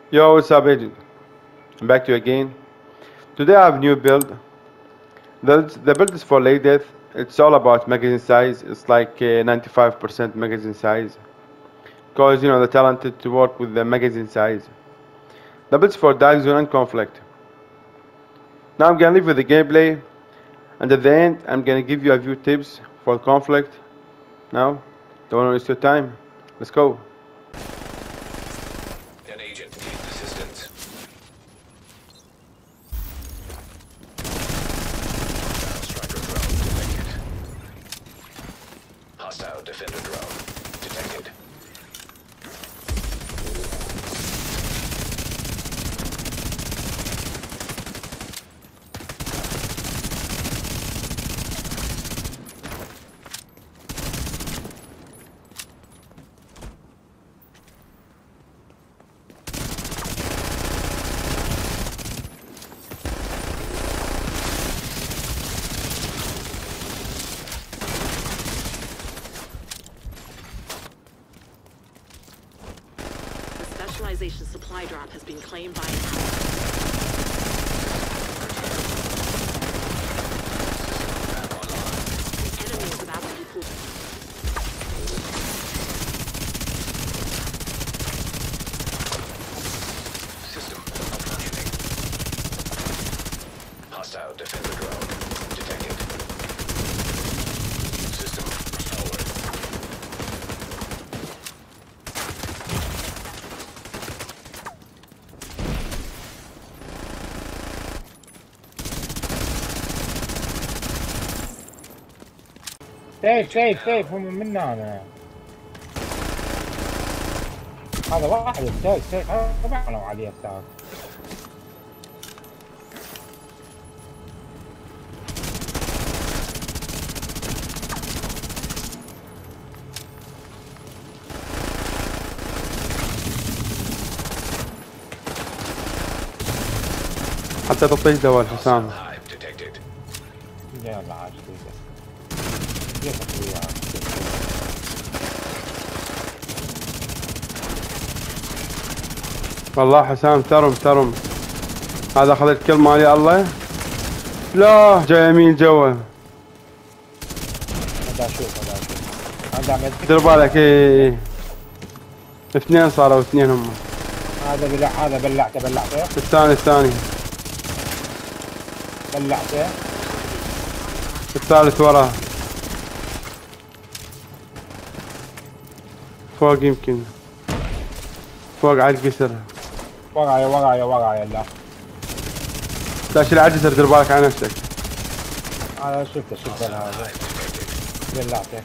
Yo, what's up, agent? I'm back to you again. Today I have a new build. The build is for late death. It's all about magazine size. It's like 95% magazine size. Because, they're talented to work with the magazine size. The build is for dark zone and conflict. Now I'm gonna leave with the gameplay. And at the end, I'm gonna give you a few tips for conflict. Now, don't waste your time. Let's go. An agent needs assistance. Hostile striker drone detected. Hostile defender drone detected. Specialization supply drop has been claimed by an ally. The enemy is about to be pulled. System malfunctioning. Hostile defender drone detected. System forward. سيف هم منا انا. هذا واحد سيف طبعا لو عليه الساعة. حتى تطيش دواء حسام. Hive detected. يلا عاش كيف اخويا. والله حسام ترم. هذا اخذ الكل مالي الله. لا جاي يمين جوا. هذا اشوف هذا عمل. دير بالك ايه. اثنين صاروا اثنين هم. هذا بلعته. الثاني. بلعته. الثالث وراه. فوق يمكن. فوق على القسر. ورايا لا شيل على الجسر دير بالك على نفسك. هذا شفته هذا. بلعته.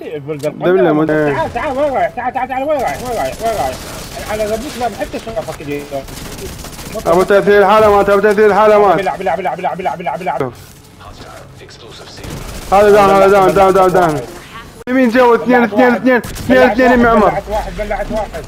تعال وين رايح. على ربك ما بحب اشوفك كذي. ابو تاثير الحالة مات. بلع. Hostile explosive seal. هذا داون. يمين جو اثنين يم عمر. بلعت واحد.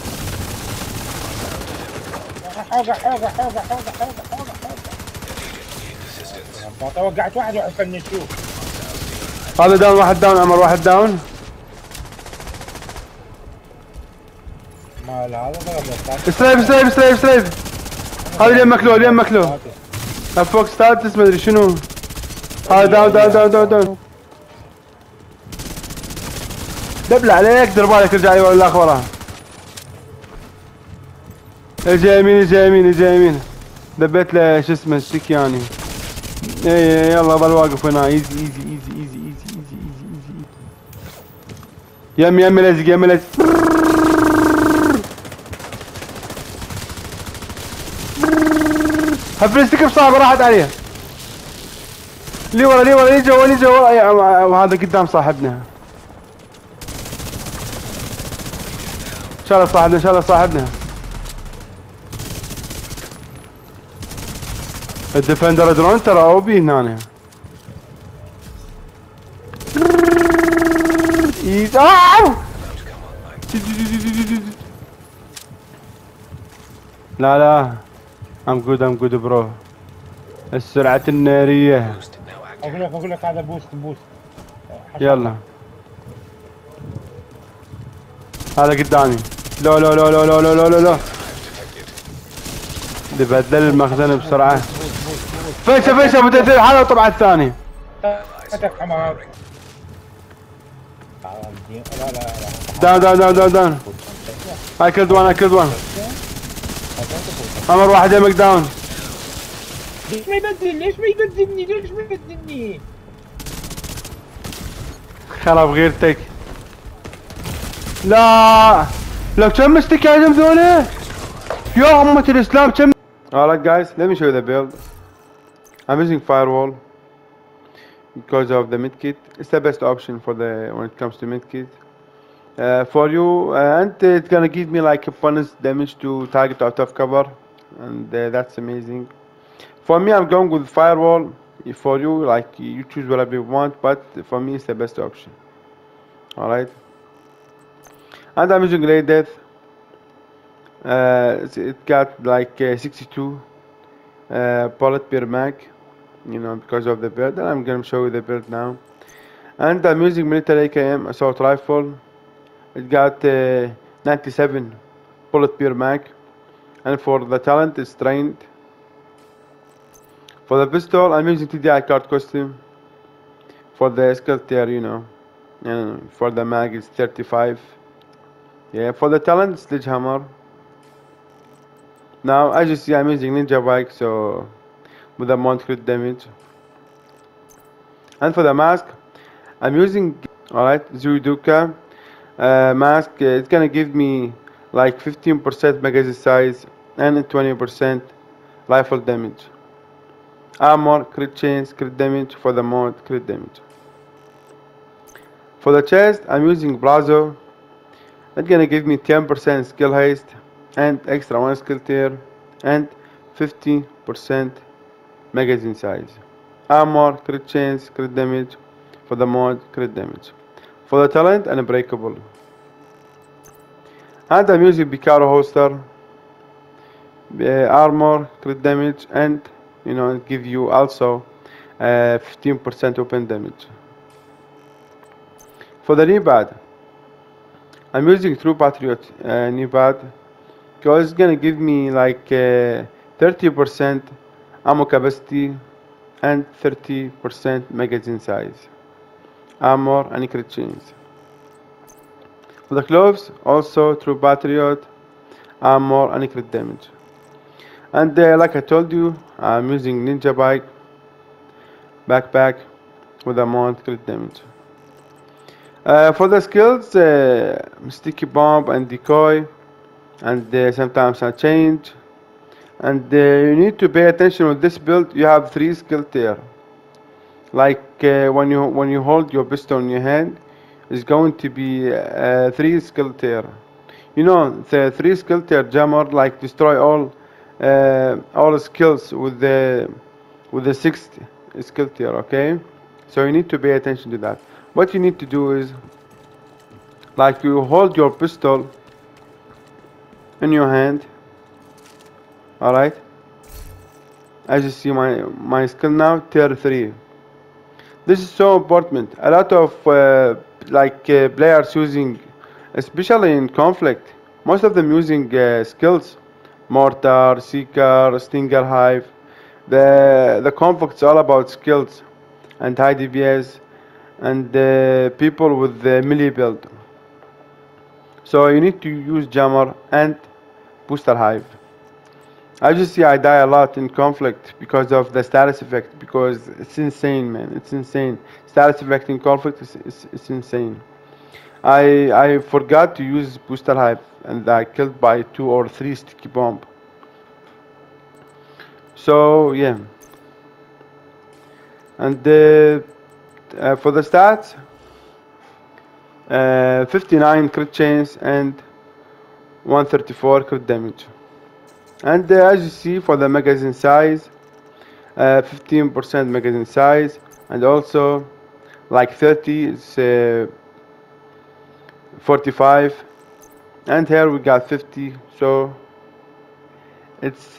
حوقة. توقعت واحد وقفني نشوف. هذا داون واحد داون. ما لا هذا ضرب. ستريف. هذا اليم مكلو. فوق ستاتس ما ادري شنو. هذا داون. دبل عليك دير بالك ارجع لي ولا الاخ وراه. اجي يمين. دبيت له شو اسمه السكياني. اي يلا ظل واقف هنا. ايزي. يمي لزق. هفلستك بصعب راحت عليه. لي ورا جوا وهذا قدام صاحبنا. ان شاء الله صاحبنا. الديفندر درون ترى او بي هنا. لا I'm good برو. السرعة النارية. اقول لك هذا بوست يلا هذا قدامي. لا بدي بدل المخزن بسرعة. فيش ابو تأثير حاله طبعا الثاني. فتك حمار. داون داون داون داون داون. I killed one. عمر واحد يمك داون. ليش ما يبدلني؟ خرب غيرتك. لا كم مستك يا ذولا؟ يا أمة الإسلام كم. Alright guys, let me show you the build. I'm using firewall because of the medkit. It's the best option for when it comes to medkit. For you, and it's gonna give me like a bonus damage to target out of cover, and that's amazing. For me, I'm going with firewall. For you, like you choose whatever you want, but for me, it's the best option. Alright, and I'm using Ray Death. It got like 62 bullet per mag, because of the build, and I'm gonna show you the build now. And I'm using military AKM assault rifle. It got 97 bullet per mag, and for the talent it's trained. For the pistol I'm using TDI card costume. For the skill tier, and for the mag it's 35. Yeah, for the talent sledgehammer. Now as you see I'm using ninja bike, so with a mount crit damage. And for the mask I'm using Zuiduka mask. It's gonna give me like 15% magazine size and 20% rifle damage. Armor, crit chance, crit damage. For the mod, crit damage. For the chest I'm using Brazo. It's gonna give me 10% skill haste and extra 1 skill tier and 50% magazine size. Armor, crit chance, crit damage. For the mod, crit damage. For the talent, unbreakable. And I'm using Picaro holster. Armor, crit damage, and it give you also 15% open damage. For the knee pad I'm using True Patriot knee pad because it's gonna give me like 30% ammo capacity and 30% magazine size, armor and crit chance. For the gloves also True Patriot, armor and crit damage. And like I told you, I'm using Ninja Bike backpack with a mount crit damage. For the skills, sticky bomb and decoy, and sometimes I change. And you need to pay attention with this build. You have 3 skill tier. Like when you hold your pistol in your hand, it's going to be 3 skill tier. The 3 skill tier jammer like destroy all skills with the 6th skill tier. Okay, so you need to pay attention to that. What you need to do is like you hold your pistol in your hand. Alright, as you see my skill now tier 3. This is so important. A lot of players using, especially in conflict, most of them using skills, mortar, seeker, stinger hive. The conflict's all about skills and high DPS and people with the melee build. So you need to use jammer and booster hive. As you see, I die a lot in conflict because of the status effect, because it's insane, man. It's insane. Status effect in conflict is insane. I forgot to use booster hive and I killed by 2 or 3 sticky bomb. So yeah. And for the stats, 59 crit chance and 134 crit damage. And as you see, for the magazine size, 15% magazine size, and also like 30 is 45, and here we got 50, so it's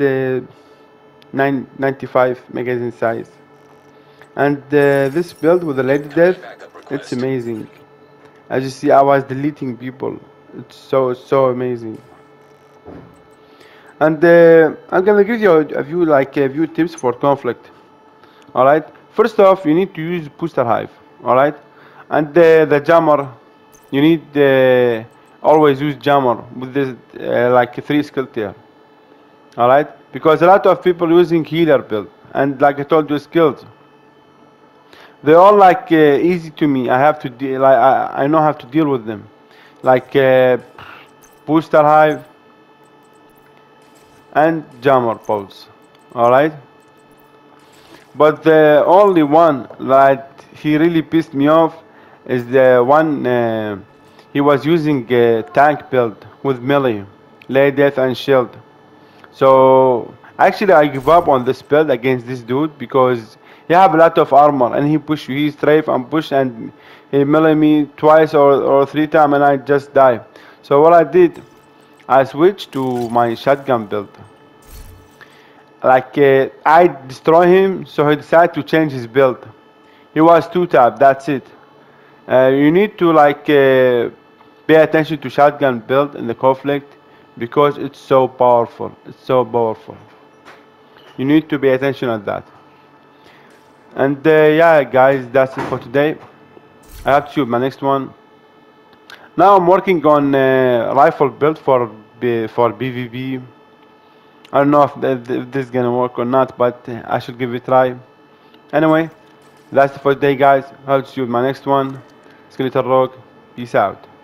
95 magazine size. And this build with the Lady Death, it's amazing. As you see, I was deleting people. It's so amazing. And I'm gonna give you a few tips for conflict. All right. First off, you need to use booster hive. All right. And the jammer, you need always use jammer with this like 3 skill tier. All right. Because a lot of people using healer build, and like I told you, skills. They're all like easy to me. I have to deal. I know how to deal with them. Like booster hive and jammer pulse. All right. But the only one that he really pissed me off is the one he was using a tank build with melee, lay death and shield. So actually I give up on this build against this dude because he have a lot of armor and he push you, he strafe and push and he melee me twice or 3 times and I just die. So what I did, I switched to my shotgun build. Like I destroy him, so he decided to change his build. He was 2-tap, that's it. You need to like pay attention to shotgun build in the conflict because it's so powerful. It's so powerful. You need to pay attention at that. And yeah, guys, that's it for today. I have to shoot my next one. Now I'm working on rifle build for BVB. I don't know if this is gonna work or not, but I should give it a try. Anyway, that's it for today, guys. I'll see you in my next one. Skeletor Rogue. Peace out.